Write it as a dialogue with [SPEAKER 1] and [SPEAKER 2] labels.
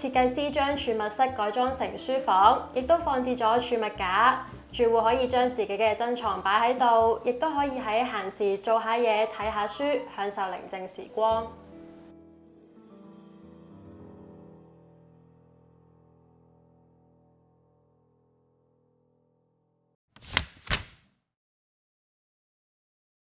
[SPEAKER 1] 設計師將儲物室改裝成書房，亦都放置咗儲物架。住戶可以將自己嘅珍藏擺喺度，亦都可以喺閒時做下嘢、睇下書，享受寧靜時光。